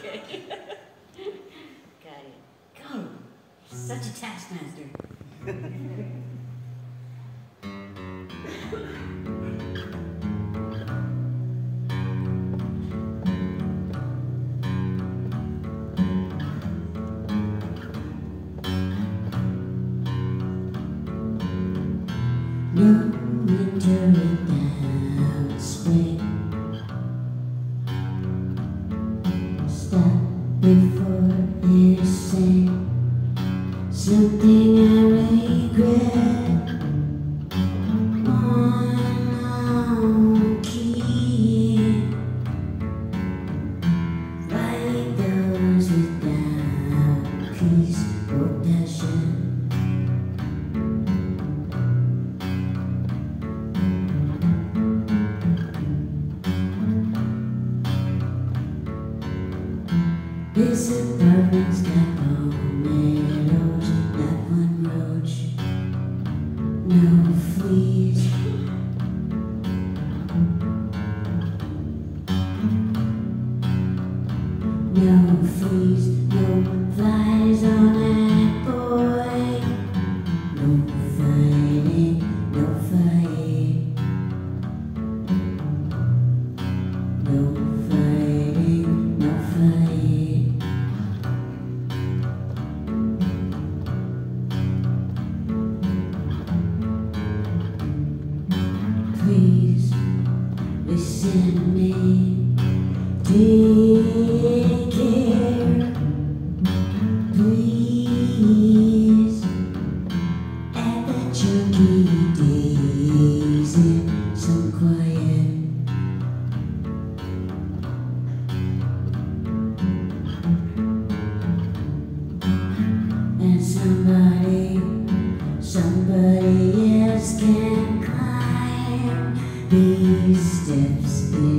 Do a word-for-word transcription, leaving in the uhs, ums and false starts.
Okay. Got it. Go. Such a taskmaster. No winter without spring. Stop before you say something I regret. One long key. Write those without peace or passion. This apartment's got palmettos, not one roach, no fleas. No fleas, no flies on that boy. No fighting, no fight. No fighting, no fight. Please listen to me. Take care. Please add the chunky days in some quiet. And somebody, somebody else can climb these steps.